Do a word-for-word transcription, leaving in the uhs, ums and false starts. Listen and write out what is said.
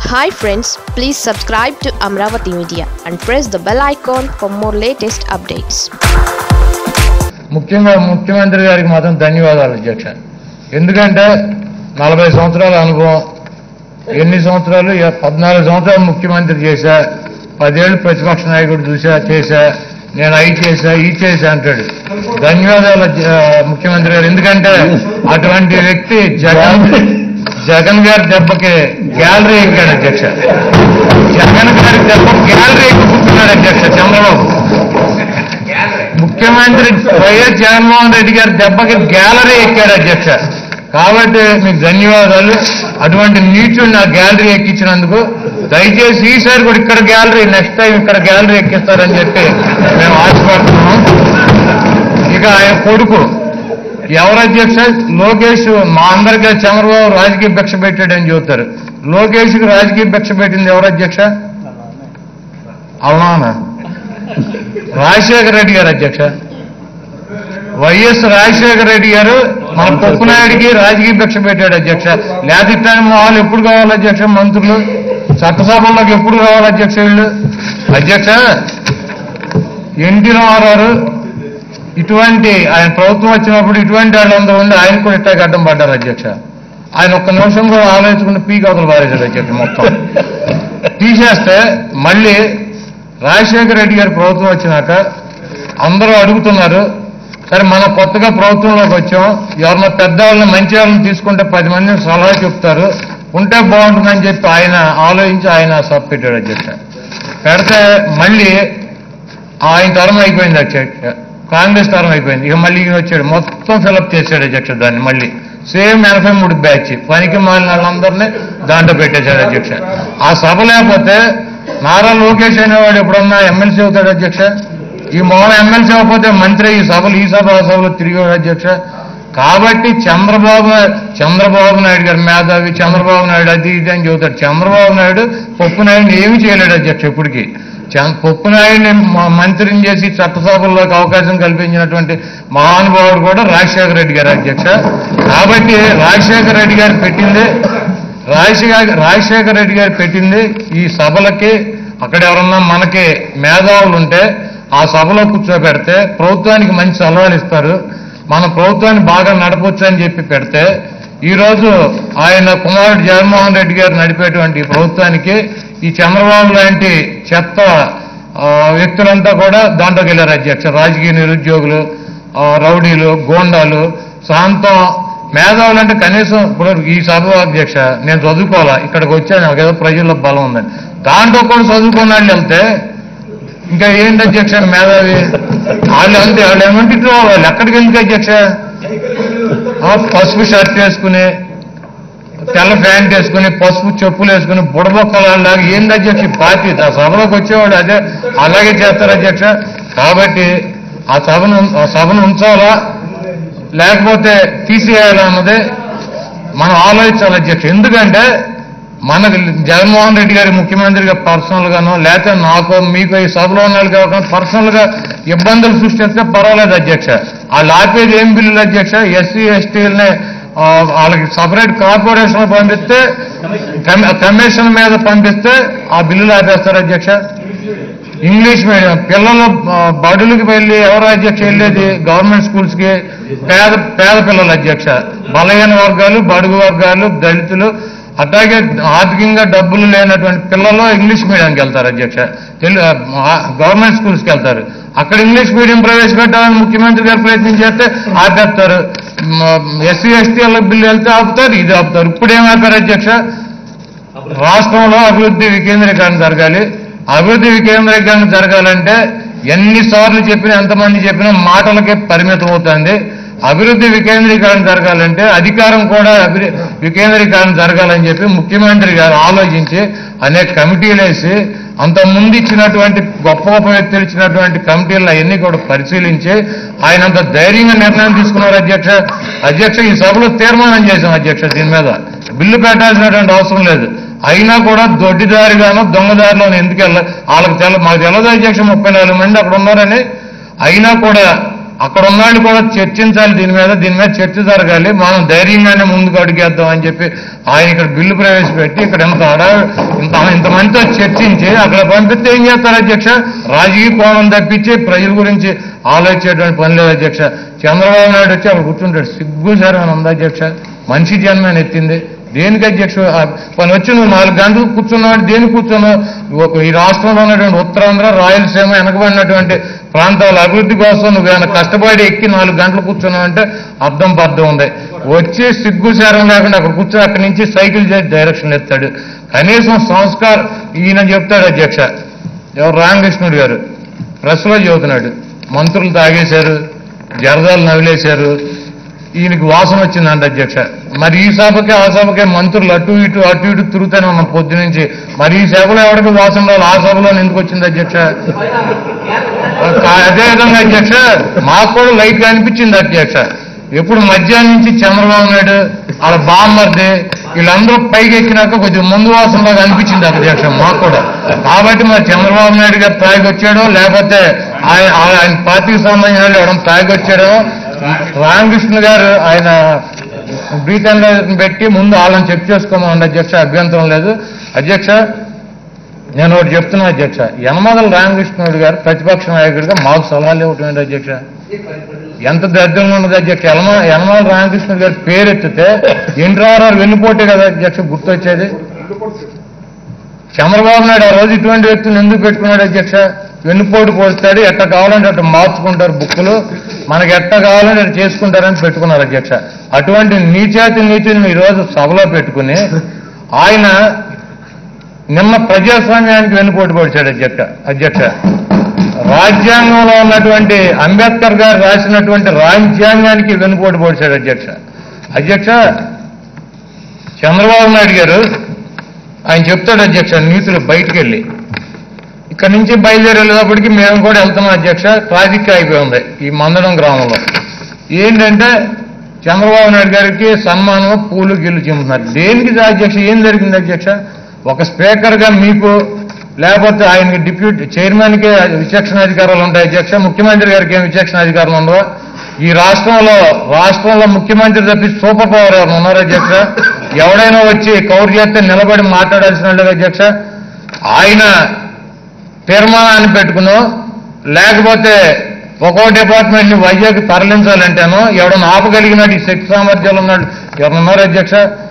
Hi friends, please subscribe to Amravati Media and press the bell icon for more latest updates. ముఖ్యంగా ముఖ్యమంత్రి గారికి మాత్రం ధన్యవాదాలు అధ్యక్ష. ఎందుకంటే నలభై సంవత్సరాల అనుభవం, ఎన్ని సంవత్సరాలు పద్నాలుగు సంవత్సరాలు ముఖ్యమంత్రి చేశా, పదేళ్ళు ప్రతిపక్ష నాయకుడు చూసా చేశా, నేను అయి చేశా ఈ చేశా అంటాడు. ధన్యవాదాలు ముఖ్యమంత్రి గారు. ఎందుకంటే అటువంటి వ్యక్తి జగన్ జగన్ గారి దెబ్బకి గ్యాలరీ ఎక్కాడు అధ్యక్ష. జగన్ గారి దెబ్బ గ్యాలరీ ఎక్కుతున్నాడు అధ్యక్ష చంద్రబాబు. ముఖ్యమంత్రి వైఎస్ జగన్మోహన్ రెడ్డి గారి దెబ్బకి గ్యాలరీ ఎక్కాడు అధ్యక్ష. కాబట్టి మీకు ధన్యవాదాలు. అటువంటి నీచుని నా గ్యాలరీ ఎక్కించినందుకు దయచేసి ఈసారి కూడా ఇక్కడ గ్యాలరీ, నెక్స్ట్ టైం ఇక్కడ గ్యాలరీ ఎక్కిస్తారని చెప్పి మేము ఆశపడుతున్నాం. ఇక ఆయన కొడుకు ఎవరు అధ్యక్ష? లోకేష్. మా అందరికీ చంద్రబాబు రాజకీయ భిక్ష పెట్టాడని చెబుతారు. లోకేష్కి రాజకీయ భిక్ష పెట్టింది ఎవరు అధ్యక్ష? అవునా? రాజశేఖర రెడ్డి గారు అధ్యక్ష. వైఎస్ రాజశేఖర రెడ్డి గారు మన పొప్పునాయుడికి రాజకీయ భిక్ష పెట్టాడు అధ్యక్ష. లేకపోతే ఇట్లాంటి మొహాలు ఎప్పుడు కావాలి అధ్యక్ష? మంత్రులు చట్టసభల్లోకి ఎప్పుడు కావాలి అధ్యక్ష? వీళ్ళు అధ్యక్ష ఎన్టీ రామారావు ఇటువంటి ఆయన ప్రభుత్వం వచ్చినప్పుడు ఇటువంటి వాళ్ళందరూ ఉండి ఆయన కూడా ఇట్టాకి అడ్డం పడ్డారు అధ్యక్ష. ఆయన ఒక్క నిమిషం కూడా ఆలోచించుకుని పీక్ అవతలు పారేశాడు అధ్యక్ష. మొత్తం తీసేస్తే మళ్ళీ రాజశేఖర రెడ్డి గారి ప్రభుత్వం వచ్చినాక అందరూ అడుగుతున్నారు, సరే మనం కొత్తగా ప్రభుత్వంలోకి వచ్చాం, ఎవరన్నా పెద్దవాళ్ళని మంచి వాళ్ళని తీసుకుంటే పది మందిని సలహా చెప్తారు, ఉంటే బాగుంటుందని చెప్పి ఆయన ఆలోచించి ఆయన సబ్ పెట్టాడు అధ్యక్ష. పెడితే మళ్ళీ ఆయన తరం అయిపోయింది అధ్యక్ష, కాంగ్రెస్ తరం అయిపోయింది. ఇక మళ్ళీ ఈయన వచ్చాడు, మొత్తం ఫిలప్ చేశాడు అధ్యక్ష దాన్ని. మళ్ళీ సేమ్ ఎనభై మూడు బ్యాచ్ పనికి మాలిన వాళ్ళందరినీ దాంట్లో పెట్టేశాడు అధ్యక్ష. ఆ సభ లేకపోతే నారా లోకేష్ అనేవాడు ఎప్పుడన్నా ఎమ్మెల్సీ అవుతాడు అధ్యక్ష? ఈ మోహన్ ఎమ్మెల్సీ అవ్వకపోతే మంత్రి ఈ సభలు ఈ సభ ఆ సభలో తిరిగాడు అధ్యక్ష. కాబట్టి చంద్రబాబు చంద్రబాబు నాయుడు గారు మేధావి, చంద్రబాబు నాయుడు అది ఇది అని చెబుతాడు. చంద్రబాబు నాయుడు పప్పు నాయుడిని ఏమి చేయలేడు అధ్యక్ష. ఇప్పటికీ పప్పు నాయుడిని మంత్రిని చేసి చట్టసభల్లోకి అవకాశం కల్పించినటువంటి మహానుభావుడు కూడా రాజశేఖర రెడ్డి గారు అధ్యక్ష. కాబట్టి రాజశేఖర రెడ్డి గారు పెట్టింది రాజశేఖర రాజశేఖర రెడ్డి గారు పెట్టింది ఈ సభలకి. అక్కడ ఎవరన్నా మనకి మేధావులు ఉంటే ఆ సభలో కూర్చోబెడితే ప్రభుత్వానికి మంచి సలహాలు ఇస్తారు, మన ప్రభుత్వాన్ని బాగా నడపొచ్చు అని చెప్పి పెడితే ఈరోజు ఆయన కుమారుడు జగన్మోహన్ రెడ్డి గారు నడిపేటువంటి ప్రభుత్వానికి ఈ చంద్రబాబు లాంటి చెత్త వ్యక్తులంతా కూడా దాంట్లోకి వెళ్ళారు అధ్యక్ష. రాజకీయ నిరుద్యోగులు, రౌడీలు, గోండాలు, సాంతం మేధావులు అంటే కనీసం ఇప్పుడు ఈ సభ అధ్యక్ష నేను చదువుకోవాలా, ఇక్కడికి వచ్చాను నాకు ఏదో ప్రజల్లో బలం ఉందని, దాంట్లో కూడా చదువుకున్న వాళ్ళు వెళ్తే ఇంకా ఏంటి అధ్యక్ష మేధావి? వాళ్ళు అంతే, వాళ్ళు ఏమంటే వాళ్ళు ఎక్కడికి వెళ్ళి అధ్యక్ష పసుపు షర్ట్ వేసుకుని తెల్ల ప్యాంట్ వేసుకుని పసుపు చెప్పులు వేసుకుని బుడబొక్కలాగా ఏంది అధ్యక్ష పార్టీ? ఆ సభలోకి వచ్చేవాడు అదే అలాగే చేస్తారు అధ్యక్ష. కాబట్టి ఆ సభను ఆ సభను ఉంచాలా లేకపోతే తీసేయాలా అన్నదే మనం ఆలోచించాలి అధ్యక్ష. ఎందుకంటే మనకు జగన్మోహన్ రెడ్డి గారి ముఖ్యమంత్రిగా పర్సనల్ గానో లేకపోతే నాకు మీకు ఈ సభలో ఉన్న వాళ్ళు కాకుండా పర్సనల్ గా ఇబ్బందులు సృష్టిస్తే పర్వాలేదు అధ్యక్ష. వాళ్ళు ఆపేది ఏం బిల్లులు అధ్యక్ష? ఎస్సీ ఎస్టీలనే వాళ్ళకి సపరేట్ కార్పొరేషన్ పంపిస్తే కమిషన్ మీద పంపిస్తే ఆ బిల్లులు ఆపేస్తారు అధ్యక్ష. ఇంగ్లీష్ మీడియం పిల్లలు బడులకి వెళ్ళి ఎవరు అధ్యక్ష వెళ్ళేది? గవర్నమెంట్ స్కూల్స్ కి పేద పేద పిల్లలు అధ్యక్ష, బలహీన వర్గాలు, బడుగు వర్గాలు, దళితులు, అట్లాగే ఆర్థికంగా డబ్బులు లేనటువంటి పిల్లలు ఇంగ్లీష్ మీడియంకి వెళ్తారు అధ్యక్ష. గవర్నమెంట్ స్కూల్స్కి వెళ్తారు. అక్కడ ఇంగ్లీష్ మీడియం ప్రవేశపెట్టాలని ముఖ్యమంత్రి గారు ప్రయత్నం చేస్తే ఆపేస్తారు. ఎస్సీ ఎస్టీల బిల్లు వెళ్తే ఆపుతారు, ఇది ఆపుతారు. ఇప్పుడు ఏం ఆపారు అధ్యక్ష? రాష్ట్రంలో అభివృద్ధి వికేంద్రీకరణ జరగాలి. అభివృద్ధి వికేంద్రీకరణ జరగాలంటే ఎన్నిసార్లు చెప్పినా ఎంతమంది చెప్పినా మాటలకే పరిమితం అవుతుంది. అభివృద్ధి వికేంద్రీకరణ జరగాలంటే అధికారం కూడా అభి వికేంద్రీకరణ జరగాలని చెప్పి ముఖ్యమంత్రి గారు ఆలోచించి అనేక కమిటీలు వేసి అంతకుముందు ఇచ్చినటువంటి గొప్ప గొప్ప వ్యక్తులు ఇచ్చినటువంటి కమిటీలను అవన్నీ కూడా పరిశీలించి ఆయన అంత ధైర్యంగా నిర్ణయం తీసుకున్నారు అధ్యక్ష. అధ్యక్ష ఈ సభలో తీర్మానం చేశాం అధ్యక్ష, దీని మీద బిల్లు పెట్టాల్సినటువంటి అవసరం లేదు. అయినా కూడా దొడ్డిదారిగానో దొంగదారిలో ఎందుకు వెళ్ళ వాళ్ళకి తెల మాకు తెలదు అధ్యక్ష. ముప్పై నాలుగు మంది అక్కడ ఉన్నారని అయినా కూడా అక్కడ ఉన్నాళ్ళు కూడా చర్చించాలి దీని మీద దీని మీద చర్చ జరగాలి, మనం ధైర్యంగానే ముందుకు అడిగేద్దాం అని చెప్పి ఆయన ఇక్కడ బిల్లు ప్రవేశపెట్టి ఇక్కడ ఇంత ఇంత ఇంతమందితో చర్చించి అక్కడ పంపిస్తే ఏం చేస్తారు అధ్యక్ష? రాజకీయ కోణం తప్పించి ప్రజల గురించి ఆలోచించేటువంటి పని లేదు అధ్యక్ష. చంద్రబాబు నాయుడు వచ్చి అక్కడ కూర్చుంటాడు, సిగ్గు సరైన ఉంది అధ్యక్ష. మనిషి జన్మని ఎత్తింది దేనికి అధ్యక్ష? పని వచ్చి నువ్వు నాలుగు గంటలు కూర్చున్నావు, దేనికి కూర్చున్నావు? ఈ రాష్ట్రంలో ఉన్నటువంటి ఉత్తరాంధ్ర రాయలసీమ వెనకబడినటువంటి ప్రాంతాల అభివృద్ధి కోసం నువ్వు ఏమైనా కష్టపడి ఎక్కి నాలుగు గంటలు కూర్చున్నావు అంటే అర్థం పర్థం ఉంది. వచ్చి సిగ్గు శారం లేకుండా అక్కడ కూర్చొని అక్కడి నుంచి సైకిల్ చేసి డైరెక్షన్ ఎత్తాడు. కనీసం సంస్కారం ఈయన చెప్తాడు అధ్యక్ష, ఎవరు రామకృష్ణుడు గారు ప్రెస్లో చెబుతున్నాడు, మంత్రులు తాగేశారు, జరదాలు నవిలేశారు, ఈయనకి వాసన వచ్చిందంట అధ్యక్ష. మరి ఈ సభకే ఆ సభకే మంత్రులు అటు ఇటు అటు ఇటు తిరుగుతూనే ఉన్నాం పొద్దు నుంచి. మరి ఈ సభలో ఎవరికి వాసన రాదు, ఆ సభలో ఎందుకు వచ్చింది అధ్యక్ష? అదేవిధంగా అధ్యక్ష మాకు కూడా లైట్ గా అనిపించింది అధ్యక్ష. ఎప్పుడు మధ్యాహ్నం నుంచి చంద్రబాబు నాయుడు వాళ్ళ బామ్మర్ది వీళ్ళందరూ పైకి ఎక్కినాక కొద్దిగా ముందు వాసనలాగా అనిపించింది అధ్యక్ష మాకు కూడా. కాబట్టి మరి చంద్రబాబు నాయుడు గారు తాగి వచ్చాడో లేకపోతే ఆయన ఆయన పార్టీకి సంబంధించిన వాళ్ళు ఎవడం తాగి వచ్చాడో, రామకృష్ణ గారు ఆయన బ్రీత్ పెట్టి ముందు వాళ్ళని చెక్ చేసుకోమని అధ్యక్ష, అభ్యంతరం లేదు అధ్యక్ష. నేను ఒకటి చెప్తున్నా అధ్యక్ష, యనమదల రామకృష్ణుడు గారు ప్రతిపక్ష నాయకుడిగా మాకు సలహాలు ఇవ్వటం అధ్యక్ష. ఎంత దరిద్రంగా ఉన్నది అధ్యక్ష. యనమ యనమదల రామకృష్ణుడు గారి పేరు ఎత్తితే ఎన్టీఆర్ వెన్నుపోటే కదా అధ్యక్ష గుర్తొచ్చేది. చంద్రబాబు నాయుడు ఆ రోజు ఇటువంటి వ్యక్తులను ఎందుకు పెట్టుకున్నాడు అధ్యక్ష? వెన్నుపోటు పోస్తాడు, ఎట్ట కావాలంటే అట్లా మార్చుకుంటారు బుక్కులు, మనకి ఎట్ట కావాలంటే అట్లా చేసుకుంటారని పెట్టుకున్నారు అధ్యక్ష. అటువంటి నీచాతి నీతిని ఈరోజు సభలో పెట్టుకుని ఆయన నిన్న ప్రజాస్వామ్యానికి వెన్నుపోటు పొడిచాడు అధ్యక్ష. అధ్యక్ష రాజ్యాంగంలో ఉన్నటువంటి అంబేద్కర్ గారు రాసినటువంటి రాజ్యాంగానికి వెన్నుపోటు పొడిచాడు అధ్యక్ష. అధ్యక్ష చంద్రబాబు నాయుడు గారు ఆయన చెప్తాడు అధ్యక్ష నీతులు బయటికి వెళ్ళి ఇక్కడి నుంచి బయలుదేరి వెళ్ళేటప్పటికి మేము కూడా వెళ్తున్నాం అధ్యక్ష. ట్రాఫిక్ అయిపోయి ఉంది ఈ మందడం గ్రామంలో. ఏంటంటే చంద్రబాబు నాయుడు గారికి సన్మానం పూలు గిల్లు చెందుతున్నారు. దేనికి అధ్యక్ష? ఏం జరిగింది అధ్యక్ష? ఒక స్పీకర్గా మీకు లేకపోతే ఆయనకి డిప్యూటీ చైర్మన్కి విచక్షణ అధికారాలు ఉంటాయి అధ్యక్ష, ముఖ్యమంత్రి గారికి ఏం విచక్షణ అధికారులు ఉండవు. ఈ రాష్ట్రంలో రాష్ట్రంలో ముఖ్యమంత్రి తప్పి సూపర్ పవర్ ఎవరు ఉన్నారు అధ్యక్ష? ఎవడైనా వచ్చి కౌరు చేస్తే నిలబడి మాట్లాడాల్సిన లేదు అధ్యక్ష. ఆయన తీర్మానాన్ని పెట్టుకున్నాం, లేకపోతే ఒక్కో డిపార్ట్మెంట్ని వైజాగ్ తరలించాలంటేనో ఎవడన్నా ఆపగలిగినట్టు ఈ శక్తి సామర్థ్యాలు ఉన్నాడు ఎవరున్నారు అధ్యక్ష?